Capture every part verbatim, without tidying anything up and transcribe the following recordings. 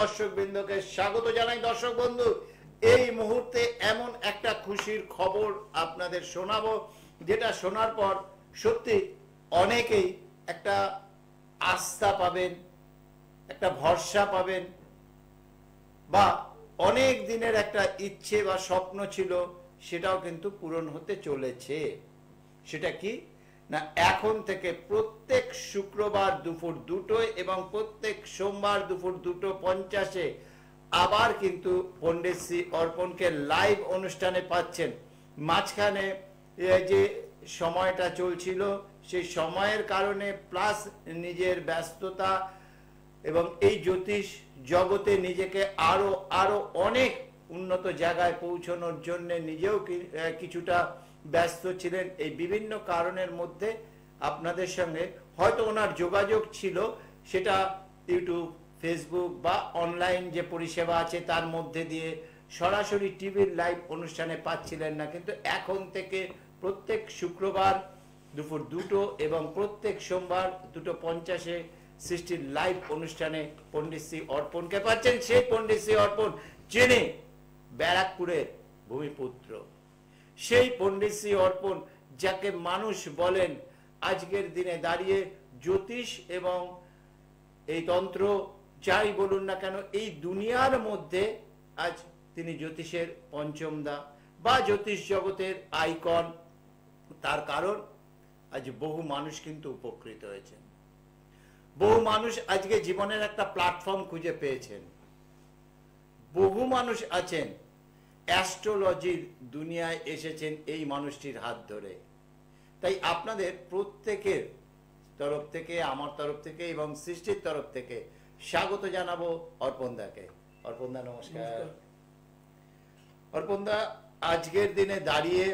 দর্শকবৃন্দকে স্বাগত জানাই। দর্শক বন্ধু, এই মুহূর্তে এমন একটা খুশির খবর আপনাদের শোনাবো, যেটা শোনার পর সত্যি অনেকেই একটা আস্থা পাবেন, একটা ভরসা পাবেন, বা অনেক দিনের একটা ইচ্ছে বা স্বপ্ন ছিল সেটাও কিন্তু পূরণ হতে চলেছে। সেটা কি না, এখন থেকে প্রত্যেক শুক্রবার দুপুর দুটোয় এবং প্রত্যেক সোমবার দুপুর দুটো পঞ্চাশে আবার কিন্তু পণ্ডিত শ্রী অর্পণকে লাইভ অনুষ্ঠানে পাচ্ছেন। মাঝখানে যে সময়টা চলছিল সেই সময়ের কারণে প্লাস নিজের ব্যস্ততা এবং এই জ্যোতিষ জগতে নিজেকে আরো আরো অনেক উন্নত জায়গায় পৌঁছানোর জন্য নিজেও কিছুটা ব্যস্ত ছিলেন। এই বিভিন্ন কারণের মধ্যে আপনাদের সঙ্গে হয়তো ওনার যোগাযোগ ছিল, সেটা ইউটিউব, ফেসবুক বা অনলাইন যে পরিষেবা আছে তার মধ্যে দিয়ে সরাসরি টিভির লাইভ অনুষ্ঠানে পাচ্ছিলেন না। কিন্তু এখন থেকে প্রত্যেক শুক্রবার দুপুর দুটো এবং প্রত্যেক সোমবার দুটো পঞ্চাশে সৃষ্টির লাইভ অনুষ্ঠানে পণ্ডিত শ্রী অর্পণকে পাচ্ছেন। সেই পণ্ডিত শ্রী অর্পণ যিনি ব্যারাকপুরের ভূমিপুত্র, সেই পণ্ডিত শ্রী অর্পণ যাকে মানুষ বলেন আজকের দিনে দাঁড়িয়ে জ্যোতিষ এবং এই তন্ত্র যাই বলুন না কেন, এই দুনিয়ার মধ্যে আজ তিনি জ্যোতিষের পঞ্চমদা বা জ্যোতিষ জগতের আইকন। তার কারণ আজ বহু মানুষ কিন্তু উপকৃত হয়েছেন, বহু মানুষ আজকে জীবনের একটা প্ল্যাটফর্ম খুঁজে পেয়েছেন, বহু মানুষ আছেন অ্যাস্ট্রোলজির দুনিয়ায় এসেছেন এই মানুষটির হাত ধরে। তাই আপনাদের প্রত্যেকের তরফ থেকে, আমার তরফ থেকে এবং সৃষ্টির তরফ থেকে স্বাগত জানাবো অর্পণদাকে। অর্পণদা নমস্কার। অর্পণদা, আজকের দিনে দাঁড়িয়ে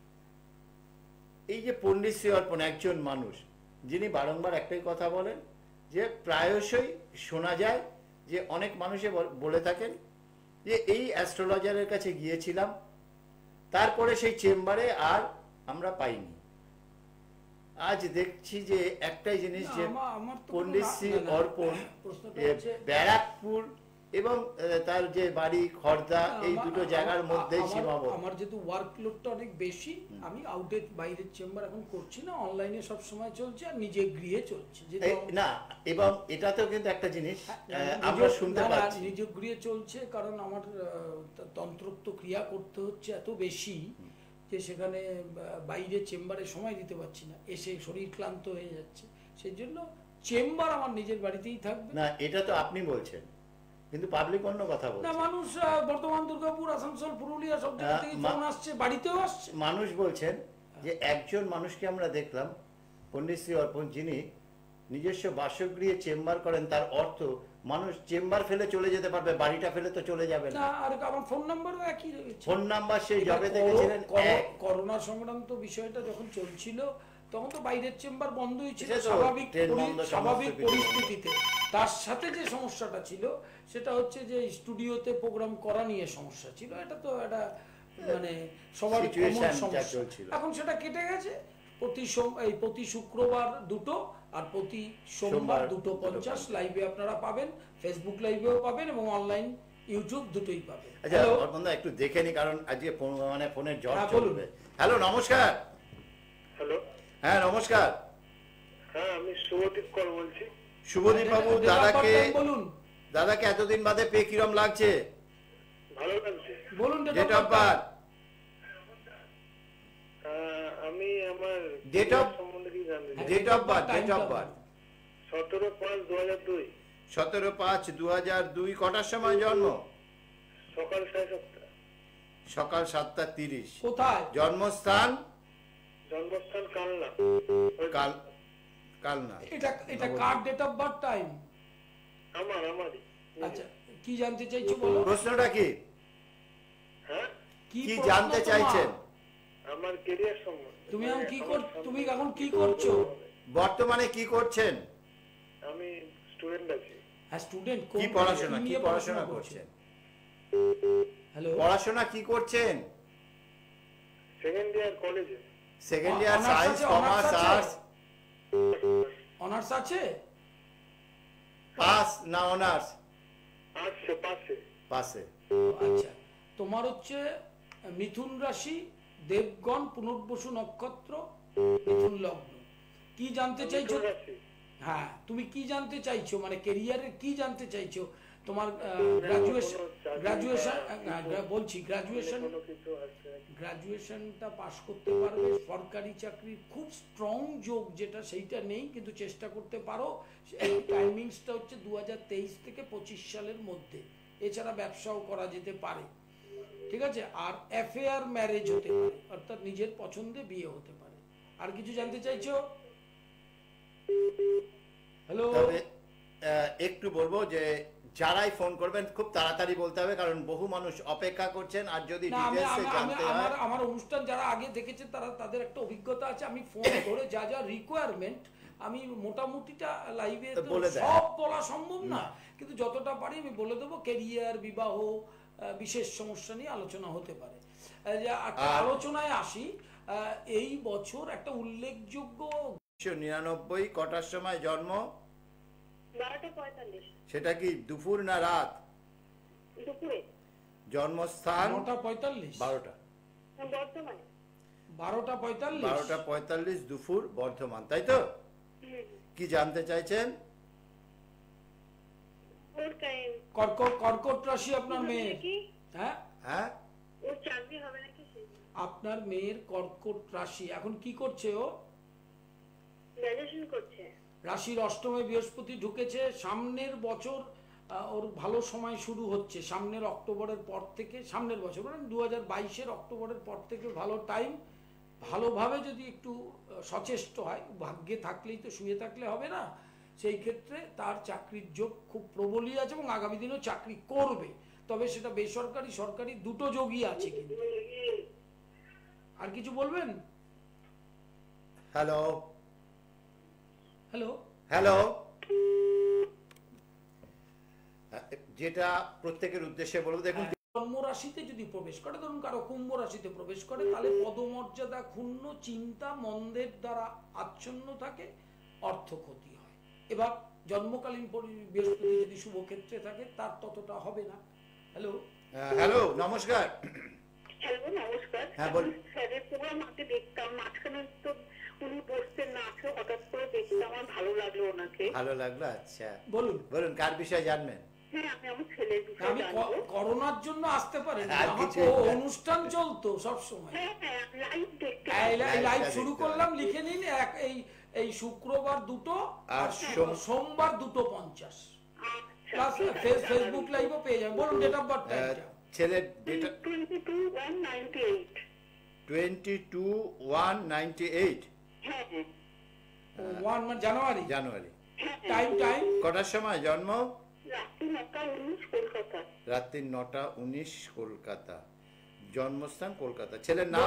এই যে পণ্ডিত শ্রী অর্পণ একজন মানুষ যিনি বারংবার একটাই কথা বলেন, যে প্রায়শই শোনা যায় যে অনেক মানুষে বলে থাকেন যে এই অ্যাস্ট্রোলজারের কাছে গিয়েছিলাম, তারপরে সেই চেম্বারে আর আমরা পাইনি। আজ দেখছি যে একটাই জিনিস, যে পণ্ডিত শ্রী অর্পণ ব্যারাকপুর এবং তার যে বাড়ি খর্দা, এই দুটো জায়গার মধ্যে সীমাবদ্ধ। আমার যেহেতু ওয়ার্কলোডটা অনেক বেশি, আমি আউটে বাইরের চেম্বার এখন করছি না, অনলাইনে সব সময় চলছে আর নিজে গৃহে চলছে না। এবং এটাতেও কিন্তু একটা জিনিস আমরা শুনতে পাচ্ছি, নিজ গৃহে চলছে, কারণ আমার তন্ত্রোক্ত ক্রিয়া করতে হচ্ছে এত বেশি যে সেখানে বাইরে চেম্বারে সময় দিতে পারছি না, এসে শরীর ক্লান্ত হয়ে যাচ্ছে। সেই জন্য চেম্বার আমার নিজের বাড়িতেই থাকবে। না, এটা তো আপনি বলছেন, কিন্তু পাবলিক অন্য কথা বলছে। না, মানুষ বর্তমান দুর্গাপুর, আসানসোল, পুরুলিয়া সব জায়গা থেকে ফোন আসছে, বাড়িতেও আসছে। মানুষ বলছেন যে একজন মানুষকে আমরা দেখলাম পণ্ডিত শ্রী অর্পণ, যিনি নিজস্ব বাসগৃহে চেম্বার করেন, তার অর্থ মানুষ চেম্বার ফেলে চলে যেতে পারবে, বাড়িটা ফেলে তো চলে যাবে না। আর আমার ফোন নাম্বারও একই রয়েছে। ফোন নাম্বার সেই যাবে দেখেছিলেন। করোনা সংক্রান্ত বিষয়টা যখন চলছিল তখন তো বাইরের চেম্বার বন্ধই ছিল, স্বাভাবিক স্বাভাবিক পরিস্থিতিতে। তার সাথে যে সমস্যাটা ছিল সেটা হচ্ছে যে স্টুডিওতে প্রোগ্রাম করা নিয়ে সমস্যা ছিল। এটা তো একটা মানে সবার সমস্যা। এখন সেটা কেটে গেছে। প্রতি এই প্রতি শুক্রবার দুটো আর প্রতি সোমবার দুটো পঞ্চাশ লাইভে আপনারা পাবেন, ফেসবুক লাইভেও পাবেন এবং অনলাইন ইউটিউব দুটোই পাবেন। আচ্ছা অর্পণদা, একটু দেখে নি, কারণ আজকে মানে ফোনের জল চলবে। হ্যালো, নমস্কার। হ্যালো, হ্যাঁ নমস্কার। হ্যাঁ, আমি শুভদীপ কর বলছি। শুভদীপ বাবু, দাদাকে বলুন, দাদাকে এতদিন বাদে পেয়ে কিরম লাগছে? ভালো লাগছে। বলুন ডেট অফ বার্থ। আমি আমার ডেট অফ সম্বন্ধে কি জানতে চাই? Date of birth, date of birth সতেরো পাঁচ দু হাজার দুই। সতেরো পাঁচ দু হাজার দুই। কটার সময় জন্ম? সকাল সাড়ে সাতটা। সকাল সাতটা তিরিশ। কোথায় জন্মস্থান? জন্মস্থান কালনা। কাল কালনা। এটা এটা কার ডেট অফ বার্থ টাইম? আমার আমারই। আচ্ছা, কি জানতে চাইছো বলো। প্রশ্নটা কি? হ্যাঁ, কি জানতে চাইছেন? আমার ক্যারিয়ার সম্বন্ধে। তুমি এখন কি কর তুমি এখন কি করছো? বর্তমানে কি করছেন? আমি স্টুডেন্ট আছি। হ্যাঁ, স্টুডেন্ট। কি পড়াশোনা কি পড়াশোনা করছেন? হ্যালো, পড়াশোনা কি করছেন? সেকেন্ড ইয়ার কলেজে। Second year science, commerce, arts. Honours আছে? পাস না অনার্স? আসছে পাশে। পাশে। আচ্ছা, তোমার হচ্ছে মিথুন রাশি, দেবগণ, পুনর্বসু নক্ষত্র, মিথুন লগ্ন। কি জানতে চাইছো? মিথুন রাশি। হ্যাঁ, তুমি কি জানতে চাইছো, মানে ক্যারিয়ারের কি জানতে চাইছো? তোমার গ্রাজুয়েশন গ্রাজুয়েশন বলছি গ্রাজুয়েশন কোনো কিছু আছে? গ্রাজুয়েশনটা পাশ করতে পারবে, সরকারি চাকরির খুব স্ট্রং যোগ যেটা সেইটা নেই, কিন্তু চেষ্টা করতে পারো। এই টাইমিংসটা হচ্ছে দু হাজার তেইশ থেকে পঁচিশ সালের মধ্যে। এছাড়া ব্যবসাও করা যেতে পারে, ঠিক আছে। আর অ্যাফেয়ার ম্যারেজ হতে পারে, অর্থাৎ নিজের পছন্দে বিয়ে হতে পারে। আর কিছু জানতে চাইছো? হ্যালো, তবে আহ, একটু বলবো যে যারাই ফোন করবেন খুব তাড়াতাড়ি বলতে হবে, কারণ বহু মানুষ অপেক্ষা করছেন। আর যদি না, আমি ডিটেইলসে আমি- আমি- জানতে আমার হয়, আমার অনুষ্ঠান যারা আগে দেখেছে তারা তাদের একটা অভিজ্ঞতা আছে। আমি ফোন ধরে যা যা রিকোয়ারমেন্ট আমি মোটামুটিটা লাইভে বলে দেয়। সব বলা সম্ভব না, কিন্তু যতটা পারি আমি বলে দেবো। ক্যারিয়ার, বিবাহ, আহ, বিশেষ সমস্যা নিয়ে আলোচনা হতে পারে। আহ, যে একটা আর- আলোচনায় আসি। আহ, এই বছর একটা উল্লেখযোগ্য উনিশশো নিরানব্বই কটার সময় জন্ম? বারোটা পঁয়তাল্লিশ সেটা কি দুপুর না রাত? দুপুরে। জন্মস্থান? নটা পঁয়তাল্লিশ বারোটা। বর্তমানে বারোটা পঁয়তাল্লিশ বারোটা পঁয়তাল্লিশ দুপুর, বর্ধমান, তাই তো? কি জানতে চাইছেন? ওর কা- কর্কট কর্কট রাশি আপনার হবে মেয়ের। নাকি? হ্যাঁ, হ্যাঁ, ওর চাকরি হবে নাকি? সেই আপনার মেয়ের কর্কট রাশি। এখন কি করছে ও? গ্রাজুয়েশন করছে। রাশির অষ্টমে বৃহস্পতি ঢুকেছে। সামনের বছর আহ, ওর ভালো সময় শুরু হচ্ছে, সামনের অক্টোবরের পর থেকে। সামনের বছর মানে দু হাজার বাইশের অক্টোবরের পর থেকে ভালো টাইম। ভালোভাবে যদি একটু আহ, সচেষ্ট হয়, ভাগ্যে থাকলেই তো শুয়ে থাকলে হবে না, সেই ক্ষেত্রে তার চাকরির যোগ খুব প্রবলই আছে এবং আগামী দিনেও চাকরি করবে। তবে সেটা বেসরকারি সরকারি দুটো যোগই আছে। কিন্তু আর কিছু বলবেন? হ্যালো হ্যালো, হ্যালো যেটা প্রত্যেকের উদ্দেশ্যে বলবো, দেখুন জন্ম রাশিতে যদি প্রবেশ করে, ধরুন কারো কুম্ভ রাশিতে প্রবেশ করে, তাহলে পদমর্যাদা ক্ষুণ্ণ, চিন্তা মন্দের দ্বারা আচ্ছন্ন থাকে, অর্থ ক্ষতি হয়। এবার জন্মকালীন পরি- বৃহস্পতি যদি শুভ ক্ষেত্রে থাকে তার ততটা হবে না। হ্যালো, আহ, হ্যালো, নমস্কার। হ্যালো, নমস্কার। হ্যাঁ, বলুন। স্যারের প্রোগ্রাম আগে দেখতাম, মাঝখানে তো উনি বসতেন না, আজকে হঠাৎ করে দেখতাম, আমার ভালো লাগলো ওনাকে। ভালো লাগলো। আচ্ছা, বলুন। বলুন কার বিষয়ে জানবেন? হ্যাঁ, আমি আমার ছেলের বিষয়ে আমি জানবো। ক- করোনার জন্য আসতে পারেন, আর আমার কিছু তো না। অনুষ্ঠান চলতো সব সময়। হ্যাঁ হ্যাঁ, লাইভ দেখতে। লাইভ দেখতে শুরু হবে। করলাম, লিখে নিন। এক এই এই শুক্রবার দুটো আর আর সোম- সোমবার দুটো পঞ্চাশ। আচ্ছা, প্লাস ঠিক আছে, ফেসবুক লাইভও পেয়ে যাবেন। বলুন ডেট অফ বার্থ আহ, টাইমটা। ছেলের ডেটা twenty two one ninety eight. Twenty two one ninety eight হ্যাঁ হ্যাঁ ওয়ান মানে জানুয়ারি। জানুয়ারি। হ্যাঁ, টাইম টাইম কটার সময় জন্ম? রাত্রি নটা উনিশ, কলকাতা। রাত্রি নটা উনিশ, কলকাতা। জন্মস্থান কলকাতা। ছেলের নাম?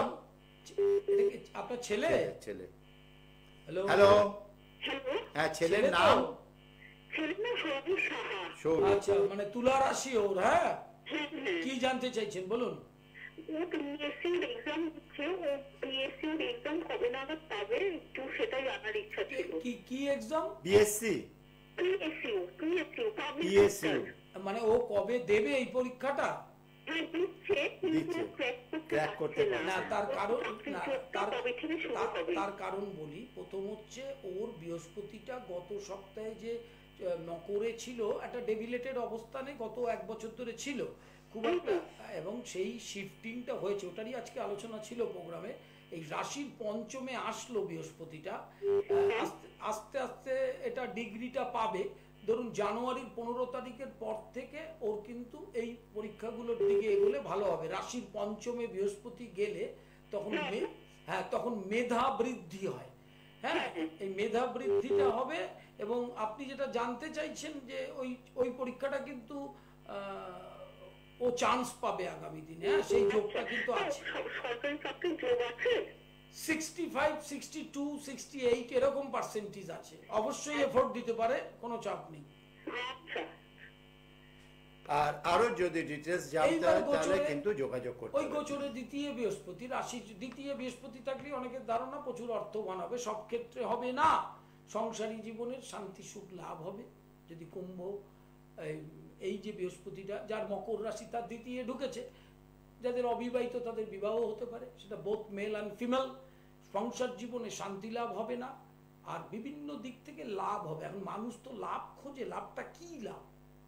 আপনার ছেলে? ছেলে, ছেলে। হ্যালো হ্যালো, হ্যালো, হ্যাঁ, ছেলের ছেলে তো? নাম? ছেলের নাম সৌরভ সাহা। সৌরভ। আচ্ছা, মানে তুলা রাশি ওর। হ্যাঁ, হ্যাঁ হ্যাঁ, কি জানতে চাইছেন বলুন। ও পিএসসি এক্সাম দিচ্ছে। ও পিএসসি এক্সাম কবে নাগাদ পাবে একটু সেটাই জানার ইচ্ছা ছিল। কি কি এক্সাম? বিএসসি? পিএসসিউ পিএসসিউ পাবলিক পিএসইউ। মানে ও কবে দেবে এই পরীক্ষাটা? হ্যাঁ দিচ্ছে, কিন্তু দিচ্ছে। ক্র্যাক করতে Crack করতে পারছে না, তার কারণ না, তার কবে থেকে শুরু তার- হবে? তার কারণ বলি। প্রথম হচ্ছে ওর বৃহস্পতিটা গত সপ্তাহে যে আহ, নকরে ছিল, একটা ডেভিলেটেড অবস্থানে গত এক বছর ধরে ছিল খুব একটা, এবং সেই শিফটিংটা হয়েছে, ওটারই আজকে আলোচনা ছিল প্রোগ্রামে। এই রাশির পঞ্চমে আসলো বৃহস্পতিটা, আহ, আস্তে আস্তে আস্তে এটা ডিগ্রিটা পাবে। ধরুন জানুয়ারির পনেরো তারিখের পর থেকে ওর কিন্তু এই পরীক্ষাগুলোর দিকে এগুলো ভালো হবে। রাশির পঞ্চমে বৃহস্পতি গেলে তখন মে- হ্যাঁ তখন মেধা বৃদ্ধি হয়। হ্যাঁ, এই মেধা বৃদ্ধিটা হবে। এবং আপনি যেটা জানতে চাইছেন যে ওই ওই পরীক্ষাটা কিন্তু আহ, ও চান্স পাবে আগামী দিনে। হ্যাঁ, সেই যোগটা কিন্তু আছে। সব- সরকারি চাকরির যোগ আছে? Sixty five, sixty two, sixty eight এরকম পার্সেন্টেজ আছে। অবশ্যই এফোর্ট দিতে পারে, কোনো চাপ নেই। আচ্ছা, আর আরো যদি ডিটেলস জানতে এইবার হয় তাহলে গোচরে- কিন্তু যোগাযোগ করতে ওই হবে। গোচরে দ্বিতীয় বৃহস্পতি, রাশি দ্বিতীয় বৃহস্পতি থাকলে অনেকের ধারণা প্রচুর অর্থবান হবে। সব ক্ষেত্রে হবে না। সংসারী জীবনের শান্তি সুখ লাভ হবে। যদি কুম্ভ এই এই যে বৃহস্পতিটা যার মকর রাশি তার দ্বিতীয় ঢুকেছে, যাদের অবিবাহিত তাদের বিবাহ হতে পারে, সেটা বোথ মেল অ্যান্ড ফিমেল। সংসার জীবনে শান্তি লাভ হবে না, আর বিভিন্ন দিক থেকে লাভ হবে। এখন মানুষ তো লাভ খোঁজে, লাভটা কি লাভ?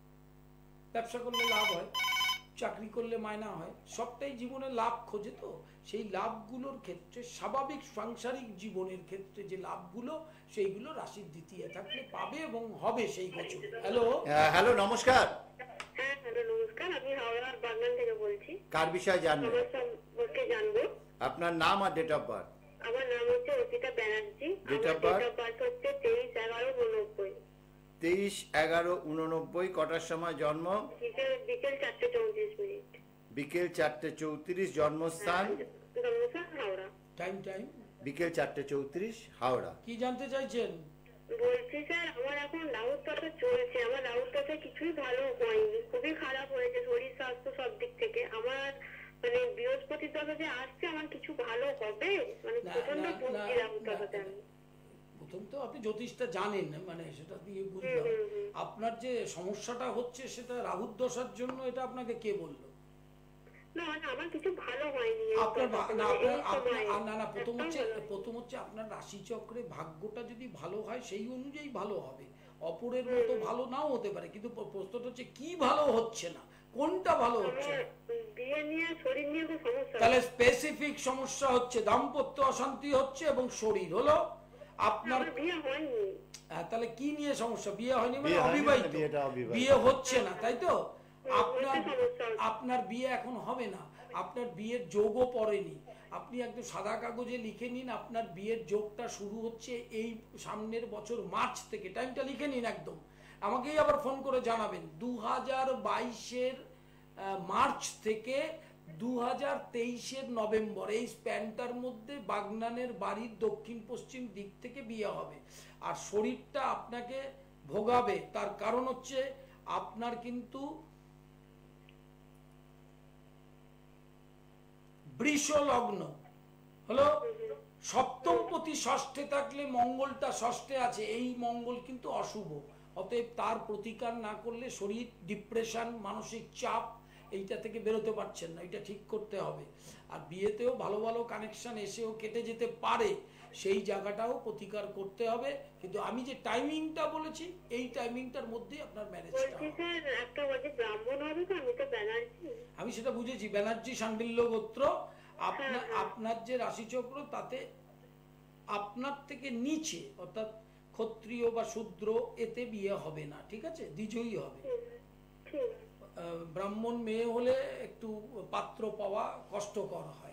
ব্যবসা করলে লাভ হয়, চাকরি করলে মায়না হয়, সবটাই জীবনে লাভ খোঁজে। তো সেই লাভগুলোর ক্ষেত্রে স্বাভাবিক সাংসারিক জীবনের ক্ষেত্রে যে লাভগুলো, সেইগুলো রাশির দ্বিতীয় থাকলে পাবে এবং হবে সেই বছর। হ্যালো হ্যালো নমস্কার। হ্যাঁ হ্যালো নমস্কার, আমি হাওড়ার বাগনান থেকে বলছি। কার বিষয়ে জানবেন? আমার সম্পর্কে জানবো। আপনার নাম আর ডেট অফ বার্থ? আমার নাম হচ্ছে অর্পিতা ব্যানার্জি। Date of আমার birth? ডেট অফ বার্থ হচ্ছে তেইশ এগারো উননব্বই। তেইশ এগারো উননব্বই। কটার সময় জন্ম? বিকেল বিকেল চারটে চৌত্রিশ মিনিট। বিকেল চারটে চৌত্রিশ। জন্মস্থান? জন্মস্থান হাওড়া। টাইম টাইম বিকেল চারটে চৌত্রিশ, হাওড়া। কি জানতে চাইছেন? বলছি স্যার, আমার এখন রাহুর দশা চলছে। আমার রাহুর দশা কিছুই ভালো হয়নি, খুবই খারাপ হয়েছে শরীর স্বাস্থ্য সব দিক থেকে। আমার মানে বৃহস্পতির দশা যে আসছে, আমার কিছু ভালো হবে? মানে না, প্রচন্ড না, ভুগছি না, রাহুর দশাতে আমি। প্রথম তো আপনি জ্যোতিষটা জানেন, মানে সেটা দিয়ে বুঝলাম। হুম, হুম, হুম। আপনার যে সমস্যাটা হচ্ছে সেটা রাহুর দশার জন্য, এটা আপনাকে কে বললো? না না, আমার কিছু ভালো হয়নি এই আপনার দশাতে, ভা- না মানে আপনার এই আপনার সময়ে। আ- না না প্রথম একদম হচ্ছে ভালো হয়নি। প্রথম হচ্ছে আপনার রাশিচক্রে ভাগ্যটা যদি ভালো হয় সেই অনুযায়ী ভালো হবে, অপরের মতো ভালো নাও হতে পারে। কিন্তু প- প্রশ্নটা হচ্ছে কি ভালো হচ্ছে না, কোনটা ভালো হচ্ছে আমার না। বিয়ে নিয়ে শরীর নিয়ে খুব সমস্যা তাহলে হচ্ছে। স্পেসিফিক সমস্যা হচ্ছে, দাম্পত্য অশান্তি হচ্ছে এবং শরীর হলো আপনার। আমার বিয়ে হয়নি। হ্যাঁ, তাহলে কি নিয়ে সমস্যা? বিয়ে হয়নি মানে বিয়ে হয়নি মানে অবিবাহিত, বিয়েটা অবিবাহিত। বিয়ে হচ্ছে না, তাই তো? হুম, আপনার হচ্ছে সমস্যা হচ্ছে। আপনার বিয়ে এখন হবে না, আপনার বিয়ের যোগও পড়েনি। আপনি একদম সাদা কাগজে লিখে নিন, আপনার বিয়ের যোগটা শুরু হচ্ছে এই সামনের বছর মার্চ থেকে। টাইমটা লিখে নিন একদম, আমাকেই আবার ফোন করে জানাবেন। দু হাজার বাইশের মার্চ থেকে দু হাজার তেইশের নভেম্বর, এই স্প্যানটার মধ্যে বাগনানের বাড়ির দক্ষিণ পশ্চিম দিক থেকে বিয়ে হবে। আর শরীরটা আপনাকে ভোগাবে, তার কারণ হচ্ছে আপনার কিন্তু বৃষ লগ্ন হলো, সপ্তমপতি ষষ্ঠে থাকলে মঙ্গলটা ষষ্ঠে আছে, এই মঙ্গল কিন্তু অশুভ। অতএব তার প্রতিকার না করলে শরীর ডিপ্রেশন, মানসিক চাপ, এইটা থেকে বেরোতে পারছেন না, এটা ঠিক করতে হবে। আর বিয়েতেও ভালো ভালো কানেকশন এসেও কেটে যেতে পারে, সেই জায়গাটাও প্রতিকার করতে হবে। কিন্তু আমি যে টাইমিংটা বলেছি, এই টাইমিংটার মধ্যেই আপনার ম্যারেজটা বলছি হবে। স্যার, একটা বলছি ব্রাহ্মণ হবে তো? আমি তো ব্যানার্জি। আমি সেটা বুঝেছি, ব্যানার্জি শাণ্ডিল্য গোত্র। আপনার আপনার যে রাশিচক্র, তাতে আপনার থেকে নিচে অর্থাৎ ক্ষত্রিয় বা শূদ্র, এতে বিয়ে হবে না, ঠিক আছে? দ্বিজয়ী হবে। ঠিক আছে। আহ, ব্রাহ্মণ মেয়ে হলে একটু পাত্র পাওয়া কষ্টকর হয়।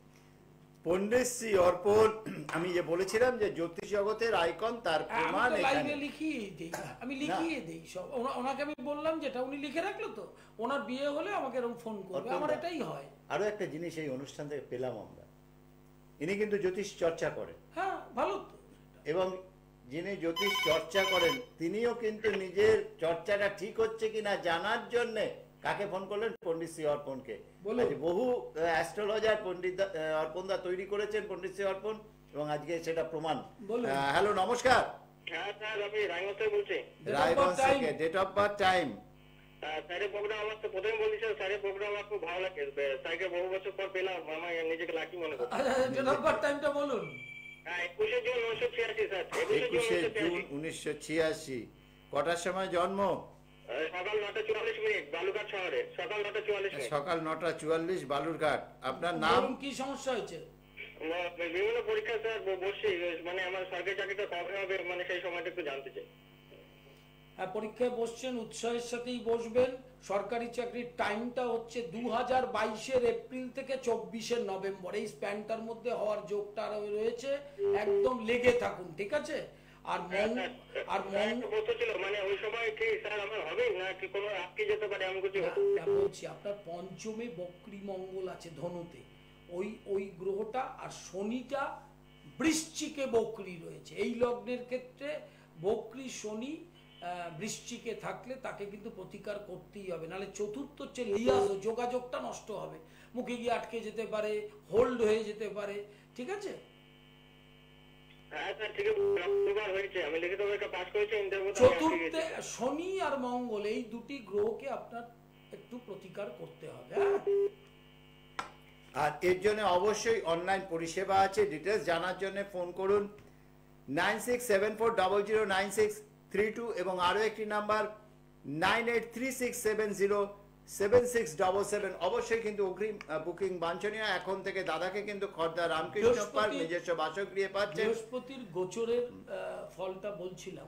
পণ্ডিত শ্রী অর্পণ, আমি যে বলেছিলাম যে জ্যোতিষ জগতের আইকন, তার আমি প্রমাণ তো এখানে। লাইনে লিখিয়ে দিই, আমি লিখিয়ে দিই সব। ওনা- ওনাকে আমি বললাম যেটা, উনি লিখে রাখলো। তো ওনার বিয়ে হলে আমাকে এরকম ফোন করবে, আমার অর্পণদা, এটাই হয়। আরো একটা জিনিস এই অনুষ্ঠান থেকে পেলাম আমরা, ইনি কিন্তু জ্যোতিষ চর্চা করেন, হ্যাঁ ভালো তো। এবং যিনি জ্যোতিষ চর্চা করেন তিনিও কিন্তু নিজের চর্চাটা ঠিক হচ্ছে কিনা জানার জন্য কাকে ফোন করলেন? পণ্ডিত শ্রী অর্পণকে। বলুন। আজ বহু অ্যাস্ট্রোলজার পণ্ডিত অর্পণদা তৈরি করেছেন, পণ্ডিত শ্রী অর্পণ, এবং আজকে সেটা প্রমাণ। বলুন। হ্যালো নমস্কার। হ্যাঁ স্যার, আমি রায়গঞ্জ থেকে বলছি। Date of রায়গঞ্জ birth, থেকে। time? Date of birth, time? Ah, স্যারের প্রোগ্রাম আমার তো প্রথমে বলছি স্যার, স্যারের প্রোগ্রাম আমার খুব ভালো লাগে। বে- স্যারকে বহু বছর পর পেলাম, আমার নিজেকে লাকি মনে করছি। ডেট অফ বার্থ, টাইমটা বলুন। হ্যাঁ, একুশে জুন উনিশশো ছিয়াশি স্যার। একুশে জুন একুশে উনিশশো জুন ছিয়াশি। উনিশশো ছিয়াশি। কটার সময় জন্ম? আহ, সকাল নটা চুয়াল্লিশ মিনিট, বালুঘাট শহরে। সকাল নটা চুয়াল্লিশ মিনিট। সকাল নটা চুয়াল্লিশ, বালুরঘাট। আপনার নাম? বলুন, কি সমস্যা হয়েছে? ম- বিভিন্ন পরীক্ষা স্যার ব- বসছি, মানে আমার সরকারি চাকরিটা কবে হবে, মানে সেই সময়টা একটু জানতে চাই। হ্যাঁ, পরীক্ষায় বসছেন, উৎসাহের সাথেই বসবেন। সরকারি চাকরির টাইমটা হচ্ছে দু হাজার বাইশের এপ্রিল থেকে চব্বিশের নভেম্বর, এই স্প্যানটার মধ্যে হওয়ার যোগটা রয়েছে। একদম লেগে থাকুন, ঠিক আছে? আর মং আর মং একটা প্রশ্ন ছিল, মানে ওই সময় কি স্যার আমার হবে না কি কোনো আটকে যেতে পারে, আমি কিছু না, না, বলছি আপনার পঞ্চমে বক্রী মঙ্গল আছে ধনুতে, ওই ওই গ্রহটা, আর শনিটা বৃশ্চিকে বক্রী রয়েছে। এই লগ্নের ক্ষেত্রে বক্রী শনি আহ, বৃশ্চিকে থাকলে তাকে কিন্তু প্রতিকার করতেই হবে, নাহলে চতুর্থ হচ্ছে লিয়াজ, যোগাযোগটা নষ্ট হবে, মুখে গিয়ে আটকে যেতে পারে, হোল্ড হয়ে যেতে পারে, ঠিক আছে? হ্যাঁ স্যার ঠিক দুবার হয়েছে, আমি লিখিত পরীক্ষা পাস করেছি, ইন্টারভিউতে চতুর্থে শনি আর মঙ্গল এই দুটি গ্রহকে আপনার একটু প্রতিকার করতে হবে। আর এর জন্য অবশ্যই অনলাইন পরিষেবা আছে। ডিটেলস জানার জন্য ফোন করুন nine six seven four double zero nine six three two এবং আরও একটি number nine eight three six seven zero seven six double seven. অবশ্যই কিন্তু অগ্রিম বুকিং বাঞ্ছনীয়। এখন থেকে দাদাকে কিন্তু খর্দা রামকৃষ্ণ পার্ক নিজস্ব বাসগৃহে পাচ্ছেন। বৃহস্পতির গোচরের ফলটা বলছিলাম,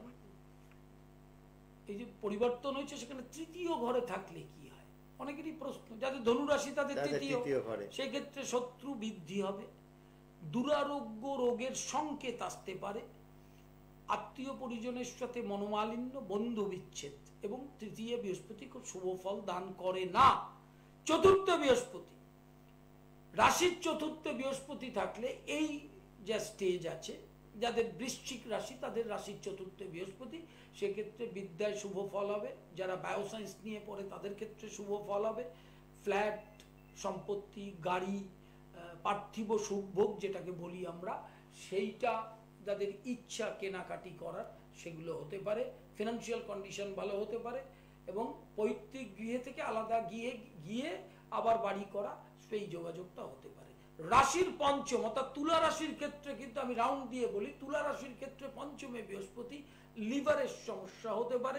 এই যে পরিবর্তন হয়েছে সেখানে তৃতীয় ঘরে থাকলে কি হয়, অনেকেরই প্রশ্ন। যাদের ধনুরাশি তাদের তৃতীয়, সেক্ষেত্রে শত্রু বৃদ্ধি হবে, দুরারোগ্য রোগের সংকেত আসতে পারে, আত্মীয় পরিজনের সাথে মনোমালিন্য, বন্ধু বিচ্ছেদ। এবং তৃতীয় বৃহস্পতি খুব শুভ ফল দান করে না। চতুর্থ বৃহস্পতি, রাশির চতুর্থ বৃহস্পতি থাকলে এই যে স্টেজ আছে, যাদের বৃশ্চিক রাশি তাদের রাশির চতুর্থ বৃহস্পতি, সেক্ষেত্রে বিদ্যায় শুভ ফল হবে। যারা বায়োসায়েন্স নিয়ে পড়ে তাদের ক্ষেত্রে শুভ ফল হবে। ফ্ল্যাট, সম্পত্তি, গাড়ি, পার্থিব সুখভোগ যেটাকে বলি আমরা, সেইটা যাদের ইচ্ছা কেনাকাটি করার সেগুলো হতে পারে। ফিনান্সিয়াল কন্ডিশন ভালো হতে পারে এবং পৈতৃক গৃহে থেকে আলাদা গিয়ে গিয়ে আবার বাড়ি করা, সেই যোগাযোগটা হতে পারে। রাশির পঞ্চম অর্থাৎ তুলা রাশির ক্ষেত্রে কিন্তু আমি রাউন্ড দিয়ে বলি, তুলা রাশির ক্ষেত্রে পঞ্চমে বৃহস্পতি, লিভারের সমস্যা হতে পারে।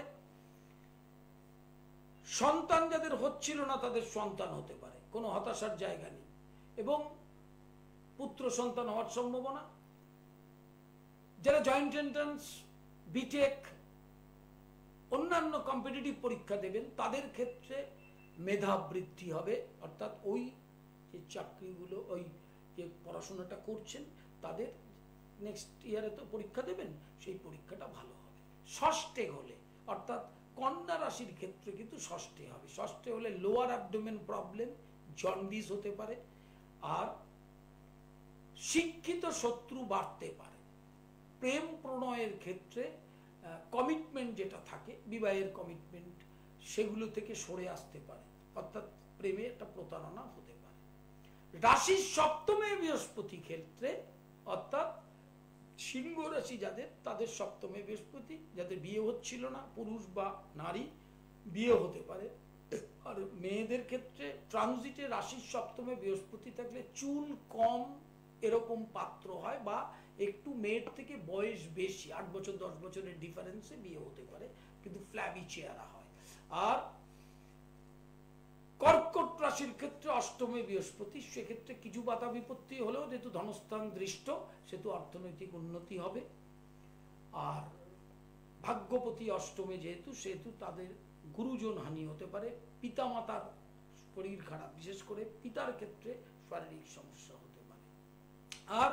সন্তান যাদের হচ্ছিল না তাদের সন্তান হতে পারে, কোনো হতাশার জায়গা নেই। এবং পুত্র সন্তান হওয়ার সম্ভাবনা। যারা জয়েন্ট এন্ট্রান্স, বিটেক, অন্যান্য কম্পিটিটিভ পরীক্ষা দেবেন তাদের ক্ষেত্রে মেধা বৃদ্ধি হবে, অর্থাৎ ওই যে চাকরিগুলো, ওই যে পড়াশোনাটা করছেন তাদের নেক্সট ইয়ারে তো পরীক্ষা দেবেন, সেই পরীক্ষাটা ভালো হবে। ষষ্ঠে হলে অর্থাৎ কন্যা রাশির ক্ষেত্রে কিন্তু ষষ্ঠে হবে। ষষ্ঠে হলে লোয়ার অ্যাবডোমেন প্রবলেম, জন্ডিস হতে পারে, আর শিক্ষিত শত্রু বাড়তে পারে। প্রেম প্রণয়ের ক্ষেত্রে কমিটমেন্ট যেটা থাকে, বিবাহের কমিটমেন্ট, সেগুলো থেকে সরে আসতে পারে, অর্থাৎ প্রেমে একটা প্রতারণা হতে পারে। রাশির সপ্তমে বৃহস্পতি ক্ষেত্রে অর্থাৎ সিংহ রাশি যাদের, তাদের সপ্তমে বৃহস্পতি, যাদের বিয়ে হচ্ছিল না, পুরুষ বা নারী, বিয়ে হতে পারে। আর মেয়েদের ক্ষেত্রে ট্রানজিটে রাশির সপ্তমে বৃহস্পতি থাকলে চুল কম এরকম পাত্র হয়, বা একটু মেয়ের থেকে বয়স বেশি, আট বছর দশ বছরের ডিফারেন্সে বিয়ে হতে পারে, কিন্তু ফ্ল্যাবি চেহারা হয়। আর কর্কট রাশির ক্ষেত্রে অষ্টমে বৃহস্পতি, সেক্ষেত্রে কিছু বাধা বিপত্তি হলেও যেহেতু ধনস্থান দৃষ্ট, সেহেতু অর্থনৈতিক উন্নতি হবে। আর ভাগ্যপতি অষ্টমে যেহেতু, সেহেতু তাদের গুরুজন হানি হতে পারে, পিতামাতার শরীর খারাপ, বিশেষ করে পিতার ক্ষেত্রে শারীরিক সমস্যা হতে পারে। আর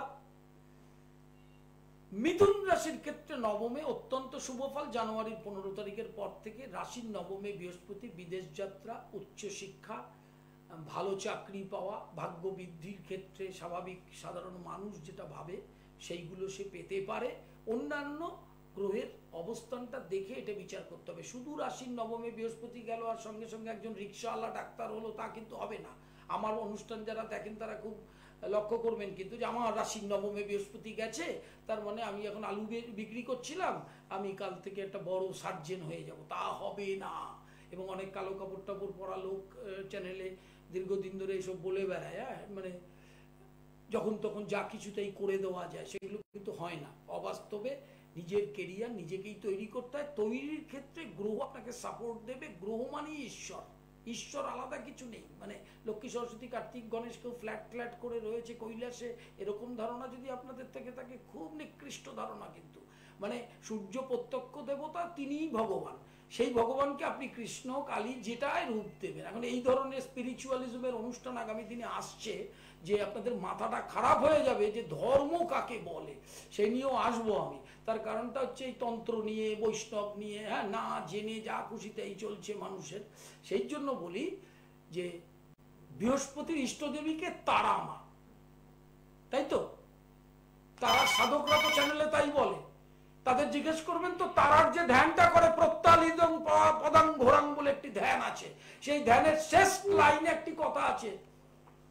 মিথুন রাশির ক্ষেত্রে নবমে অত্যন্ত শুভ ফল। জানুয়ারির পনেরো তারিখের পর থেকে রাশির নবমে বৃহস্পতি, বিদেশ যাত্রা, উচ্চ শিক্ষা, ভালো চাকরি পাওয়া, ভাগ্য বৃদ্ধির ক্ষেত্রে স্বাভাবিক সাধারণ মানুষ যেটা ভাবে সেইগুলো সে পেতে পারে। অন্যান্য গ্রহের অবস্থানটা দেখে এটা বিচার করতে হবে। শুধু রাশির নবমে বৃহস্পতি গেল আর সঙ্গে সঙ্গে একজন রিক্সাওয়ালা ডাক্তার হলো, তা কিন্তু হবে না। আমার অনুষ্ঠান যারা দেখেন তারা খুব লক্ষ্য করবেন কিন্তু, যে আমার রাশির নবমে বৃহস্পতি গেছে তার মানে আমি এখন আলু বিক্রি করছিলাম, আমি কাল থেকে একটা বড় সার্জেন হয়ে যাব, তা হবে না। এবং অনেক কালো কাপড় টাপড় পরা লোক চ্যানেলে দীর্ঘদিন ধরে এসব বলে বেড়ায়, হ্যাঁ, মানে যখন তখন যা কিছুতেই করে দেওয়া যায়, সেগুলো কিন্তু হয় না। অবাস্তবে নিজের কেরিয়ার নিজেকেই তৈরি করতে হয়। তৈরির ক্ষেত্রে গ্রহ আপনাকে সাপোর্ট দেবে। গ্রহ মানেই ঈশ্বর, ঈশ্বর আলাদা কিছু নেই। মানে লক্ষ্মী, সরস্বতী, কার্তিক, গণেশ কেউ ফ্ল্যাট ফ্ল্যাট করে রয়েছে কৈলাসে, এরকম ধারণা যদি আপনাদের থেকে থাকে, খুব নিকৃষ্ট ধারণা। কিন্তু মানে সূর্য প্রত্যক্ষ দেবতা, তিনিই ভগবান। সেই ভগবানকে আপনি কৃষ্ণ, কালী যেটাই রূপ দেবেন। এখন এই ধরনের স্পিরিচুয়ালিজমের অনুষ্ঠান আগামী দিনে আসছে, যে আপনাদের মাথাটা খারাপ হয়ে যাবে যে ধর্ম কাকে বলে, সেই নিয়েও আসবো আমি। তার কারণটা হচ্ছে এই তন্ত্র নিয়ে, বৈষ্ণব নিয়ে, হ্যাঁ, না জেনে যা খুশিতে এই চলছে মানুষের। সেই জন্য বলি যে বৃহস্পতির ইষ্টদেবীকে তারা মা, তাই তো? তারা সাধকরা তো চ্যানেলে তাই বলে। তাদের জিজ্ঞেস করবেন তো তারার যে ধ্যানটা করে, প্রত্যালিদং পদাং ঘোরাং বলে একটি ধ্যান আছে, সেই ধ্যানের শেষ লাইনে একটি কথা আছে,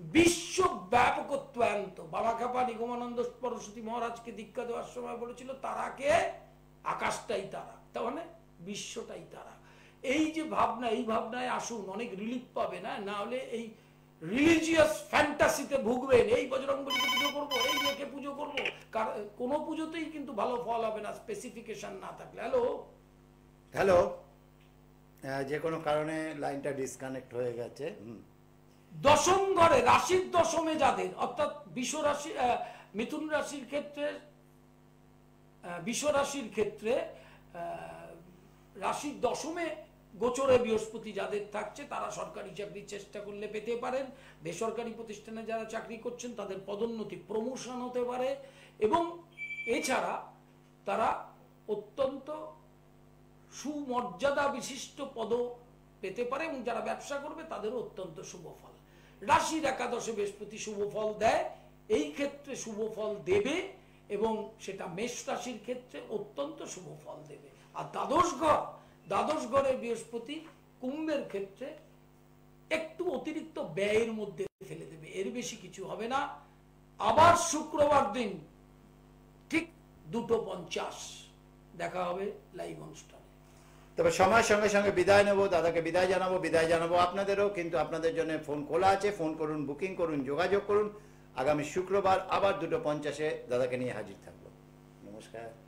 বিশ্বব্যাপকত্বায়ন্ত। বামাখ্যাপা নিগমানন্দ সরস্বতী মহারাজকে দীক্ষা দেওয়ার সময় বলেছিল তারাকে আকাশটাই তারা, তার মানে বিশ্বটাই তারা। এই যে ভাবনা, এই ভাবনায় আসুন, অনেক রিলিফ পাবে না, না হলে এই রিলিজিয়াস ফ্যান্টাসিতে ভুগবেন, এই বজরংবলীকে পুজো করবো, এই মেয়েকে পুজো করবো, কোনো পুজোতেই কিন্তু ভালো ফল হবে না স্পেসিফিকেশন না থাকলে। হ্যালো হ্যালো, যে কোনো কারণে লাইনটা ডিসকানেক্ট হয়ে গেছে। দশম ঘরে রাশির দশমে যাদের, অর্থাৎ বিষ রাশি, মিথুন রাশির ক্ষেত্রে, বিষ রাশির ক্ষেত্রে রাশির দশমে গোচরে বৃহস্পতি যাদের থাকছে তারা সরকারি চাকরির চেষ্টা করলে পেতে পারেন। বেসরকারি প্রতিষ্ঠানে যারা চাকরি করছেন তাদের পদোন্নতি, প্রমোশন হতে পারে, এবং এছাড়া তারা অত্যন্ত সুমর্যাদা বিশিষ্ট পদ পেতে পারে, এবং যারা ব্যবসা করবে তাদেরও অত্যন্ত শুভ ফল। রাশির একাদশে বৃহস্পতি শুভ ফল দেয়, এই ক্ষেত্রে শুভ ফল দেবে, এবং সেটা মেষ রাশির ক্ষেত্রে অত্যন্ত শুভ ফল দেবে। আর দ্বাদশ ঘর, দ্বাদশ ঘরে বৃহস্পতি কুম্ভের ক্ষেত্রে একটু অতিরিক্ত ব্যয়ের মধ্যে ফেলে দেবে, এর বেশি কিছু হবে না। আবার শুক্রবার দিন ঠিক দুটো পঞ্চাশ দেখা হবে লাইভ অনুষ্ঠানে। তবে সময়ের সঙ্গে সঙ্গে বিদায় নেবো, দাদাকে বিদায় জানাবো, বিদায় জানাবো আপনাদেরও, কিন্তু আপনাদের জন্য ফোন খোলা আছে, ফোন করুন, বুকিং করুন, যোগাযোগ করুন। আগামী শুক্রবার আবার দুটো পঞ্চাশে দাদাকে নিয়ে হাজির থাকবো। নমস্কার।